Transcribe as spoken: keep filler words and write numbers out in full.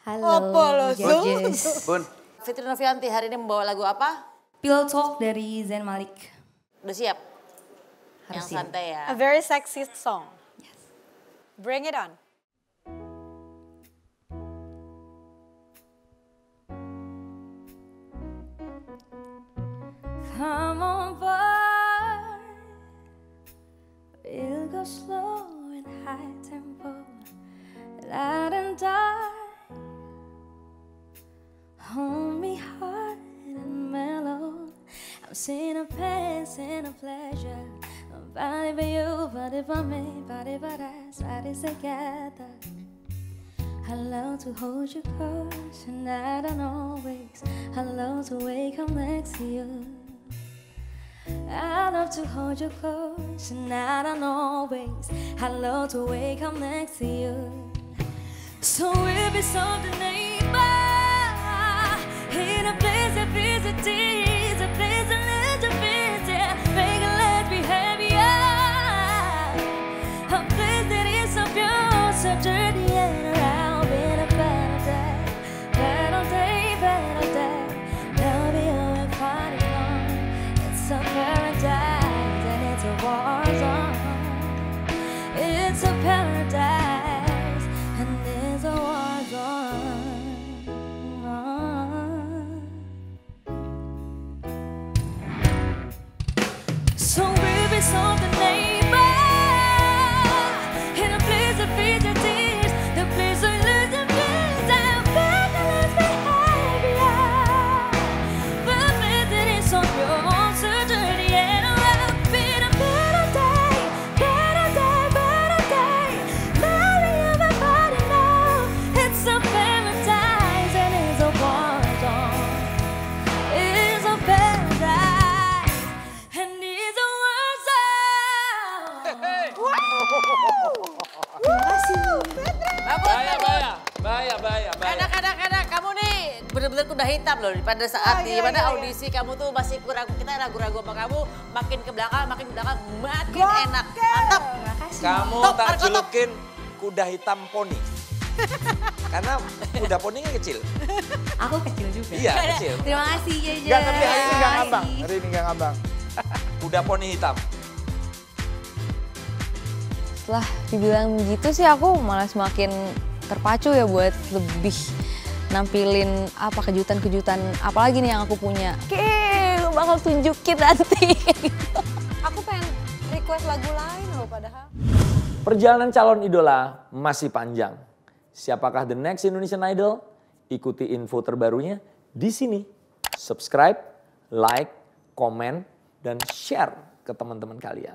Halo, Apa lo, Zul? Georges. Bun, Fitri Novianti hari ini membawa lagu apa? Pillow Talk dari Zayn Malik. Udah siap? Harus Yang siap. santai ya. A very sexy song. Yes. Bring it on. Come on, boy. We'll go slow and high tempo, loud and dark. Hold me hard and mellow. I'm seeing a pain, seeing a pleasure. Body for you, body for me, body for us, bodies together. I love to hold you close, and I don't always. I love to wake up next to you. I love to hold you close, and I don't always. I love to wake up next to you. So we'll be something neighbor in a place that visits, a place that lets you visit, make it let's be happier. A place that is so pure, so dirty and around. Been a better day, better day, better day. There'll be a party on. It's a paradise and it's a war zone. It's a paradise and it's a war zone. So we'll be something neighbor in a place that feeds your tears, the place where you lose your fears and back and let's be happier. But a place that is so pure, so dirty and around. Been a better day, better day, better day. Marry everybody now. It's a paradise and it's a war zone. It's a paradise and it's a war zone. bahaya, bahaya, bahaya, bahaya, bahaya. Enak, enak, enak. Kamu nih bener-bener kuda hitam loh. Pada saat Oh, di iya, mana iya, iya. audisi kamu tuh masih kurang, kita ragu-ragu sama kamu. Makin ke belakang, makin ke belakang, makin Gokil. enak. Mantap. Kamu Top, tak Marco, top. julukin kuda hitam poni. Karena kuda poninya kecil. Aku kecil juga. Iya, kecil. Terima kasih, Jeje. Enggak, tapi hari ini Terima enggak ngambang. kasih. Hari ini enggak ngambang. Kuda poni hitam. Setelah dibilang begitu sih aku malah semakin terpacu ya buat lebih nampilin apa kejutan-kejutan apalagi nih yang aku punya. Oke, lu bakal tunjukin nanti. Aku pengen request lagu lain loh padahal. Perjalanan calon idola masih panjang. Siapakah the next Indonesian Idol? Ikuti info terbarunya di sini. Subscribe, like, komen, dan share ke teman-teman kalian.